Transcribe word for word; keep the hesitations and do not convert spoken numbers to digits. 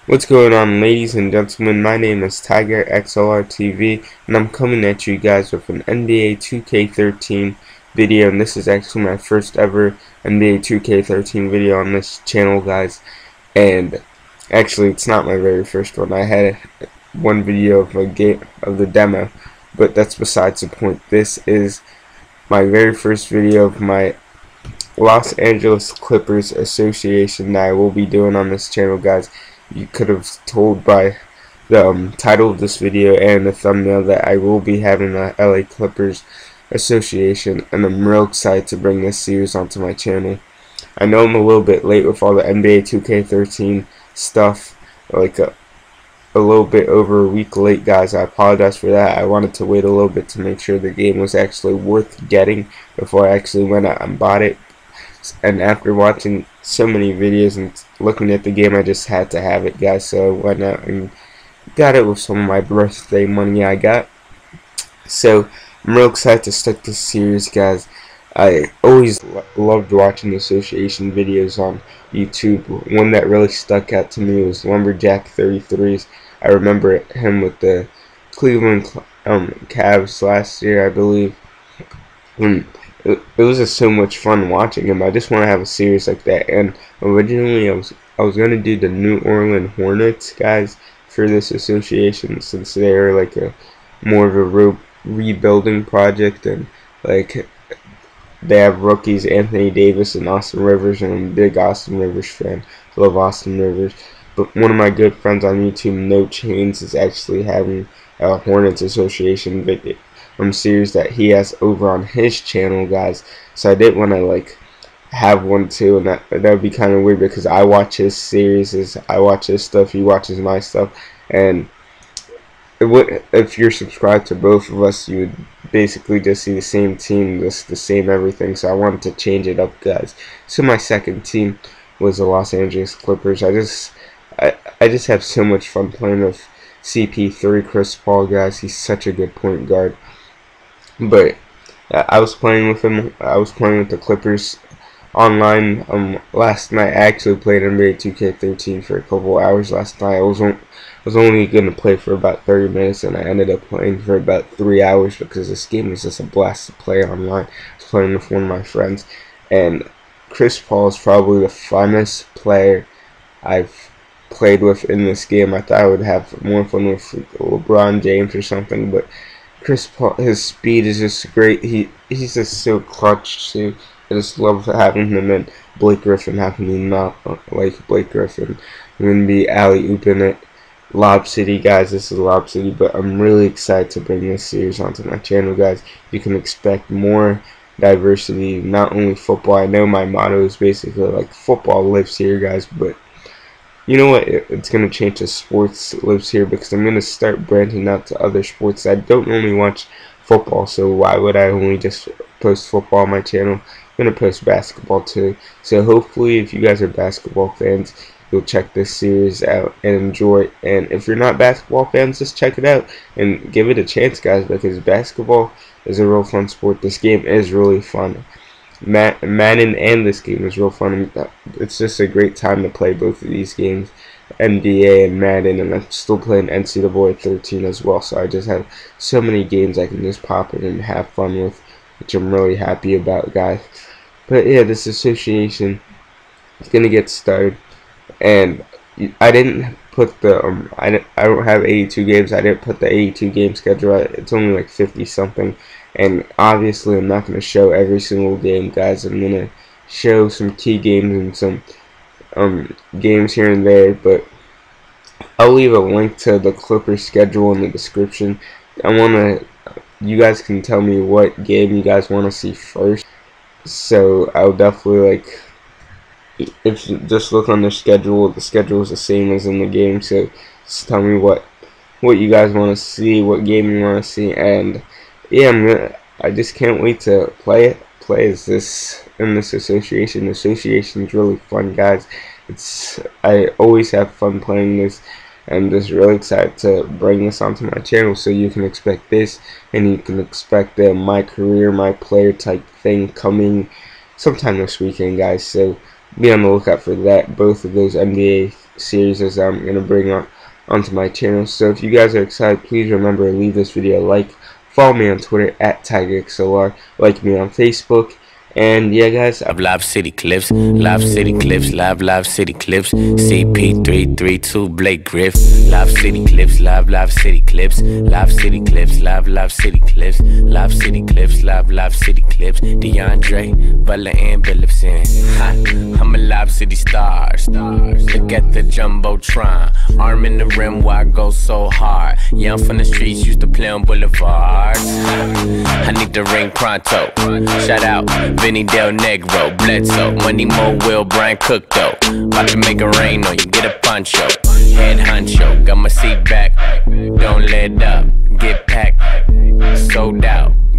What's going on, ladies and gentlemen? My name is Tiger X L R T V, and I'm coming at you guys with an N B A two K thirteen video, and this is actually my first ever N B A two K thirteen video on this channel, guys. And actually, it's not my very first one. I had one video of a game of the demo, but that's besides the point. This is my very first video of my Los Angeles Clippers association that I will be doing on this channel, guys. You could have told by the um, title of this video and the thumbnail that I will be having a L A Clippers association, and I'm real excited to bring this series onto my channel. I know I'm a little bit late with all the N B A two K thirteen stuff, like a, a little bit over a week late, guys. I apologize for that. I wanted to wait a little bit to make sure the game was actually worth getting before I actually went out and bought it. And after watching so many videos and looking at the game, I just had to have it, guys. So I went out and got it with some of my birthday money I got. So I'm real excited to start this series, guys. I always lo loved watching association videos on YouTube. One that really stuck out to me was Lumberjack thirty-threes. I remember him with the Cleveland um, Cavs last year, I believe. And it, it was just so much fun watching him. I just want to have a series like that. And originally, I was I was gonna do the New Orleans Hornets, guys, for this association, since they are like a more of a re rebuilding project, and like they have rookies Anthony Davis and Austin Rivers, and I'm a big Austin Rivers fan. I love Austin Rivers. But one of my good friends on YouTube, No Chains, is actually having a Hornets association video um, series that he has over on his channel, guys. So I did want to like have one too, and that that would be kind of weird because I watch his series, I watch his stuff, he watches my stuff, and it would, if you're subscribed to both of us, you would basically just see the same team, this the same everything. So I wanted to change it up, guys. So my second team was the Los Angeles Clippers. I just I I just have so much fun playing with C P three, Chris Paul, guys. He's such a good point guard. But I was playing with him. I was playing with the Clippers online um last night. I actually played N B A two K thirteen for a couple hours last night. I was on, was only gonna play for about thirty minutes, and I ended up playing for about three hours because this game was just a blast to play online. I was playing with one of my friends, and Chris Paul is probably the funnest player I've played with in this game. I thought I would have more fun with LeBron James or something, but Chris Paul, his speed is just great. He he's just so clutch too. I just love having him, and Blake Griffin, having me not like Blake Griffin. I'm gonna be alley-ooping it. Lob City, guys. This is Lob City, but I'm really excited to bring this series onto my channel, guys. You can expect more diversity, not only football. I know my motto is basically like football lives here, guys, but you know what? It, it's going to change to sports lives here, because I'm going to start branching out to other sports. I don't only watch football, so why would I only just post football on my channel? I'm going to post basketball too. So hopefully, if you guys are basketball fans, you'll check this series out and enjoy it. And if you're not basketball fans, just check it out and give it a chance, guys, because basketball is a real fun sport. This game is really fun. Madden and this game is real fun. It's just a great time to play both of these games, N B A and Madden, and I'm still playing N C double A thirteen as well. So I just have so many games I can just pop in and have fun with, which I'm really happy about, guys. But yeah, this association is gonna get started, and I didn't put the um I didn't, I don't have eighty-two games. I didn't put the eighty-two game schedule. It's only like fifty something. And obviously, I'm not going to show every single game, guys. I'm going to show some key games and some um, games here and there. But I'll leave a link to the Clippers schedule in the description. I want to, you guys can tell me what game you guys want to see first. So I'll definitely, like, if you just look on the schedule, the schedule is the same as in the game. So just tell me what what you guys want to see, what game you want to see, and yeah, I'm gonna, I just can't wait to play it. Play as this in this association. The association is really fun, guys. It's I always have fun playing this, and I'm just really excited to bring this onto my channel. So you can expect this, and you can expect the my career, my player type thing coming sometime this weekend, guys. So be on the lookout for that. Both of those N B A series that I'm gonna bring on onto my channel. So if you guys are excited, please remember to leave this video a like. Follow me on Twitter at Tiger X L R. Like me on Facebook. And yeah, guys, Live City Clips, Live City Clips, Live Live City Clips, C P three three two Blake Griff, Live City Clips, Live Live City Clips, Live City Clips, Live Live City Clips, Live City Clips, Live Live City Clips, DeAndre, Butler and Billipson. I'm a Live City star. Look at the Jumbotron, arm in the rim, why I go so hard? Young from the streets, used to play on boulevards. I need the ring pronto. Shout out Vinny Del Negro, Bledsoe, Money Mo, Will, Brian Cook though. About to make it rain on you, get a poncho. Head honcho, got my seat back. Don't let up, get packed. Sold out,